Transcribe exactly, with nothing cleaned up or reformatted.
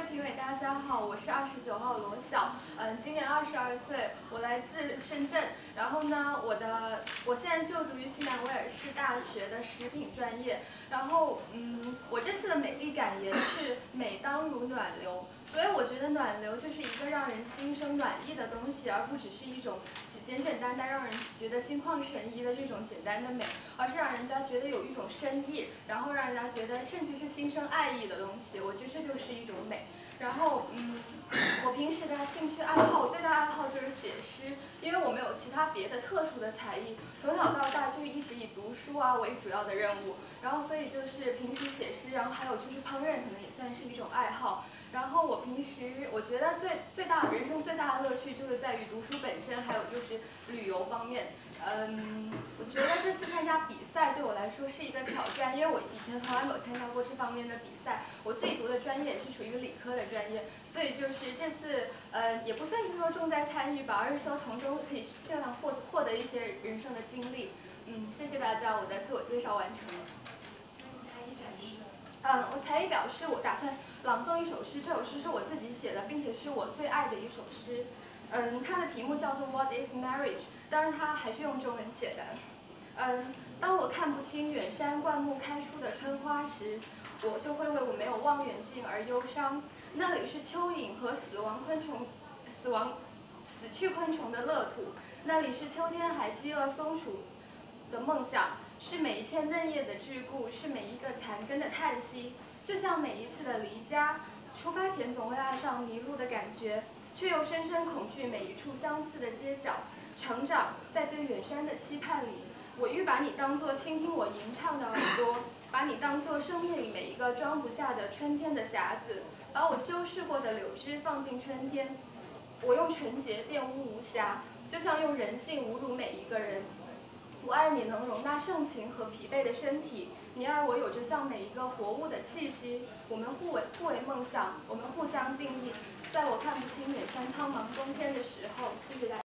评委大家好，我是二十九号罗晓，嗯，今年二十二岁，我来自深圳。然后呢，我的我现在就读于西南威尔士大学的食品专业。然后，嗯，我这次的美丽感言是美当如暖流，所以我觉得暖流就是一个让人心生暖意的东西，而不只是一种简简单单让人觉得心旷神怡的这种简单的美，而是让人家觉得有一种深意，然后让人家觉得甚至是心生爱意的东西。我觉得这就是一种美。然后，嗯，我平时的兴趣爱好，最大爱好就是写诗，因为我没有其他别的特殊的才艺，从小到大就一直以读书啊为主要的任务，然后所以就是平时写诗，然后还有就是烹饪，可能也算是一种爱好。然后我平时我觉得最最大人生最大的乐趣就是在于读书本身，还有就是旅游方面。嗯，我觉得这次参加比赛对我来说是一个挑战，因为我以前从来没有参加过这方面的比赛。我自己读的专业也是属于一个理科的专业，所以就是这次呃也不算是说重在参与吧，而是说从中可以尽量获获得一些人生的经历。嗯，谢谢大家，我的自我介绍完成了。嗯，我才艺表示我打算朗诵一首诗，这首诗是我自己写的，并且是我最爱的一首诗。嗯，它的题目叫做 What is Marriage？ 当然它还是用中文写的。嗯，当我看不清远山灌木开出的春花时，我就会为我没有望远镜而忧伤。那里是蚯蚓和死亡昆虫、死亡死去昆虫的乐土，那里是秋天还饥饿松鼠的梦想，是每一片嫩叶的桎梏，是每一个残根的叹息。就像每一次的离家，出发前总会爱上迷路的感觉，却又深深恐惧每一处相似的街角。成长在对远山的期盼里，我欲把你当作倾听我吟唱的耳朵，把你当作生命里每一个装不下的春天的匣子，把我修饰过的柳枝放进春天。我用纯洁玷污无瑕，就像用人性侮辱每一个人。我爱你能容纳盛情和疲惫的身体，你爱我有着像每一个活物的气息。我们互为互为梦想，我们互相定义。在我看不清远山苍茫冬天的时候，谢谢大家。